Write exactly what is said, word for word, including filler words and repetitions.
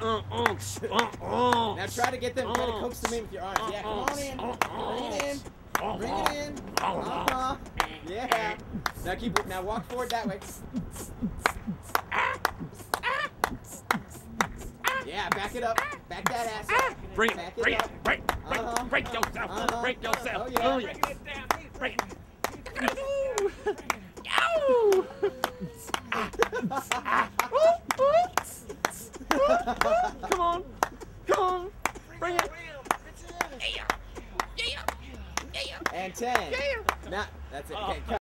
Now try to get them, try to coax them in with your arms. Yeah, come on in. Bring it in. Bring it in. Uh-huh. Yeah. Now keep it. Now walk forward that way. Yeah, back it up. Back that ass up. Bring it. Back Break it it. up. Break. Break. Uh-huh. Break yourself. Uh-huh. Break yourself. Oh, yeah. Oh, yeah. Break it. Ow! Come on. Come on. Bring it. And ten. Now, that's it. Okay, cut.